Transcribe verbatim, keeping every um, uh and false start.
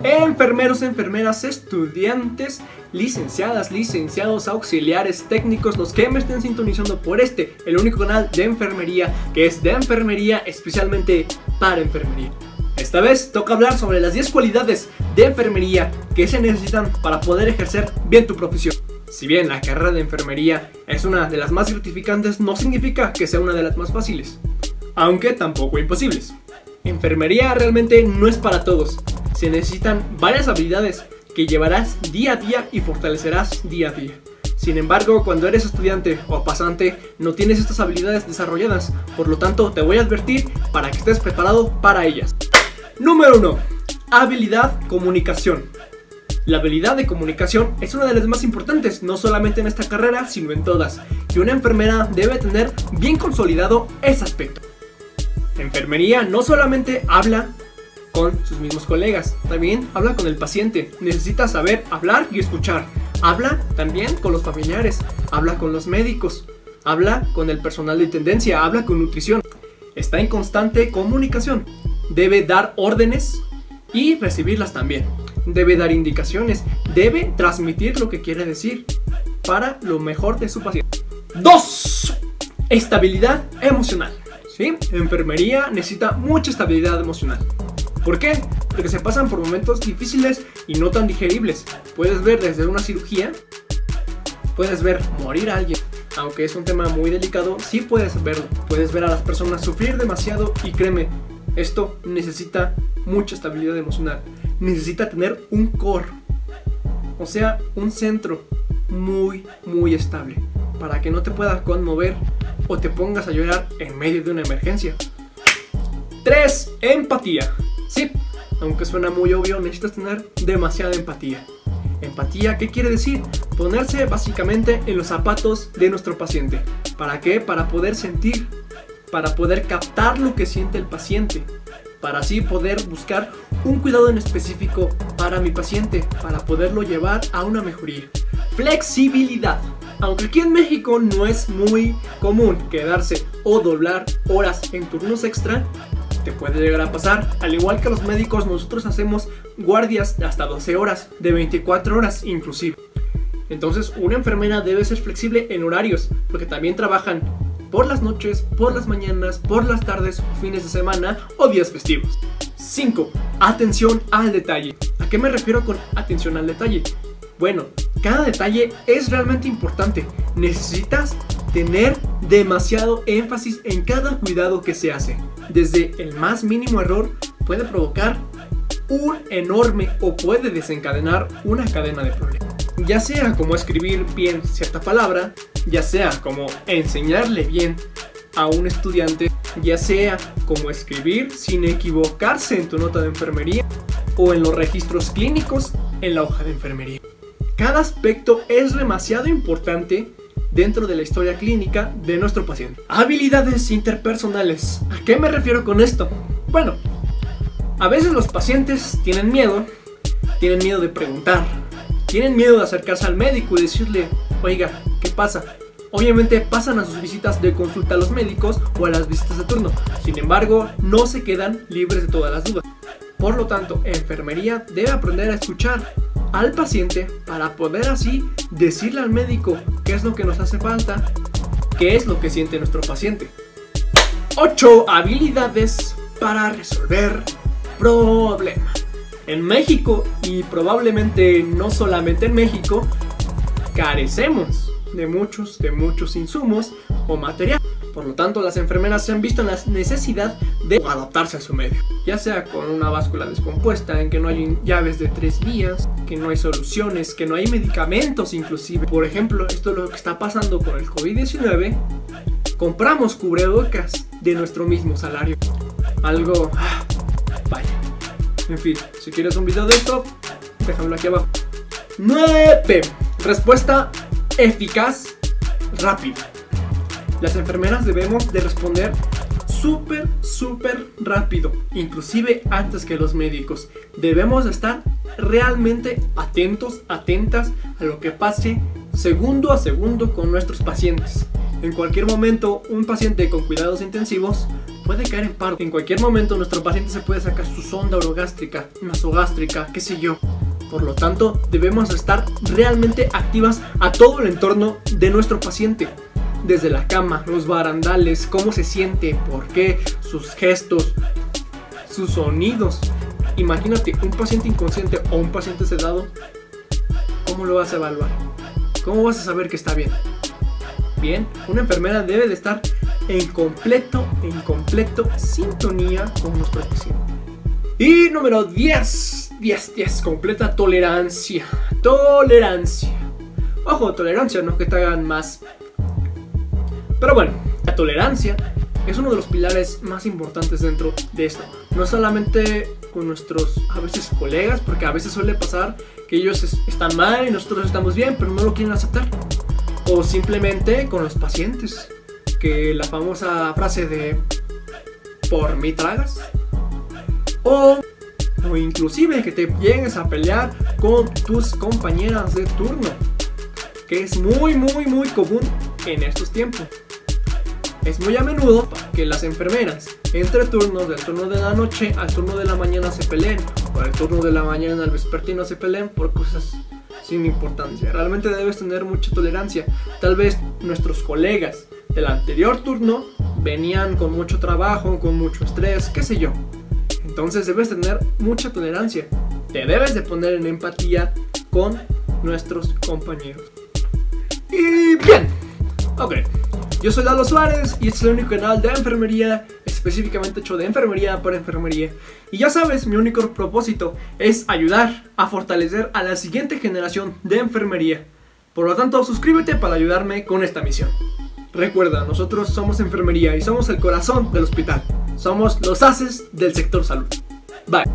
Enfermeros, enfermeras, estudiantes, licenciadas, licenciados, auxiliares, técnicos, los que me estén sintonizando por este, el único canal de enfermería que es de enfermería especialmente para enfermería. Esta vez toca hablar sobre las diez cualidades de enfermería que se necesitan para poder ejercer bien tu profesión. Si bien la carrera de enfermería es una de las más gratificantes, no significa que sea una de las más fáciles, aunque tampoco imposibles. Enfermería realmente no es para todos. Se necesitan varias habilidades que llevarás día a día y fortalecerás día a día. Sin embargo, cuando eres estudiante o pasante, no tienes estas habilidades desarrolladas. Por lo tanto, te voy a advertir para que estés preparado para ellas. Número uno. Habilidad comunicación. La habilidad de comunicación es una de las más importantes, no solamente en esta carrera, sino en todas. Y una enfermera debe tener bien consolidado ese aspecto. Enfermería no solamente habla con sus mismos colegas, también habla con el paciente. Necesita saber hablar y escuchar. Habla también con los familiares, habla con los médicos, habla con el personal de intendencia, habla con nutrición. Está en constante comunicación. Debe dar órdenes y recibirlas también. Debe dar indicaciones, debe transmitir lo que quiere decir para lo mejor de su paciente. dos. Estabilidad emocional. ¿Sí? Enfermería necesita mucha estabilidad emocional. ¿Por qué? Porque se pasan por momentos difíciles y no tan digeribles. Puedes ver desde una cirugía, puedes ver morir a alguien. Aunque es un tema muy delicado, sí puedes verlo. Puedes ver a las personas sufrir demasiado y créeme, esto necesita mucha estabilidad emocional. Necesita tener un core, o sea, un centro muy, muy estable, para que no te puedas conmover o te pongas a llorar en medio de una emergencia. tres. Empatía. Sí, aunque suena muy obvio, necesitas tener demasiada empatía. Empatía, ¿qué quiere decir? Ponerse básicamente en los zapatos de nuestro paciente. ¿Para qué? Para poder sentir, para poder captar lo que siente el paciente, para así poder buscar un cuidado en específico para mi paciente, para poderlo llevar a una mejoría. Flexibilidad. Aunque aquí en México no es muy común quedarse o doblar horas en turnos extra, te puede llegar a pasar. Al igual que los médicos, nosotros hacemos guardias de hasta doce horas, de veinticuatro horas inclusive. Entonces una enfermera debe ser flexible en horarios, porque también trabajan por las noches, por las mañanas, por las tardes, fines de semana o días festivos. cinco. Atención al detalle. ¿A qué me refiero con atención al detalle? Bueno, cada detalle es realmente importante. Necesitas tener demasiado énfasis en cada cuidado que se hace. Desde el más mínimo error puede provocar un enorme o puede desencadenar una cadena de problemas. Ya sea como escribir bien cierta palabra, ya sea como enseñarle bien a un estudiante, ya sea como escribir sin equivocarse en tu nota de enfermería o en los registros clínicos en la hoja de enfermería. Cada aspecto es demasiado importante dentro de la historia clínica de nuestro paciente. Habilidades interpersonales. ¿A qué me refiero con esto? Bueno, a veces los pacientes tienen miedo, tienen miedo de preguntar, tienen miedo de acercarse al médico y decirle, oiga, ¿qué pasa? Obviamente pasan a sus visitas de consulta a los médicos o a las visitas de turno. Sin embargo, no se quedan libres de todas las dudas. Por lo tanto, enfermería debe aprender a escuchar al paciente para poder así decirle al médico qué es lo que nos hace falta, qué es lo que siente nuestro paciente. ocho. Habilidades para resolver problemas. En México, y probablemente no solamente en México, carecemos de muchos, de muchos insumos o material. Por lo tanto, las enfermeras se han visto en la necesidad de adaptarse a su medio. Ya sea con una báscula descompuesta, en que no hay llaves de tres vías, que no hay soluciones, que no hay medicamentos inclusive. Por ejemplo, esto es lo que está pasando con el COVID diecinueve. Compramos cubrebocas de nuestro mismo salario. Algo... Ah, vaya. En fin, si quieres un video de esto, déjamelo aquí abajo. nueve. Respuesta eficaz, rápida. Las enfermeras debemos de responder súper, súper rápido, inclusive antes que los médicos. Debemos estar realmente atentos, atentas a lo que pase segundo a segundo con nuestros pacientes. En cualquier momento, un paciente con cuidados intensivos puede caer en paro. En cualquier momento nuestro paciente se puede sacar su sonda orogástrica, nasogástrica, qué sé yo. Por lo tanto, debemos estar realmente activas a todo el entorno de nuestro paciente. Desde la cama, los barandales, cómo se siente, por qué, sus gestos, sus sonidos. Imagínate un paciente inconsciente o un paciente sedado, ¿cómo lo vas a evaluar? ¿Cómo vas a saber que está bien? Bien, una enfermera debe de estar en completo, en completo sintonía con nuestro paciente. Y número diez, diez, diez, completa tolerancia. Tolerancia. Ojo, tolerancia, no que te hagan más. Pero bueno, la tolerancia es uno de los pilares más importantes dentro de esto. No solamente con nuestros, a veces, colegas, porque a veces suele pasar que ellos es, están mal y nosotros estamos bien, pero no lo quieren aceptar. O simplemente con los pacientes, que la famosa frase de ¿por mí tragas? O, o inclusive que te llegues a pelear con tus compañeras de turno, que es muy muy muy común en estos tiempos. Es muy a menudo que las enfermeras entre turnos, del turno de la noche al turno de la mañana, se peleen, o del turno de la mañana al vespertino se peleen por cosas sin importancia. Realmente debes tener mucha tolerancia. Tal vez nuestros colegas del anterior turno venían con mucho trabajo, con mucho estrés, qué sé yo. Entonces debes tener mucha tolerancia. Te debes de poner en empatía con nuestros compañeros. Y bien, ok. Yo soy Lalo Suárez y este es el único canal de enfermería, específicamente hecho de enfermería para enfermería. Y ya sabes, mi único propósito es ayudar a fortalecer a la siguiente generación de enfermería. Por lo tanto, suscríbete para ayudarme con esta misión. Recuerda, nosotros somos enfermería y somos el corazón del hospital. Somos los haces del sector salud. Bye.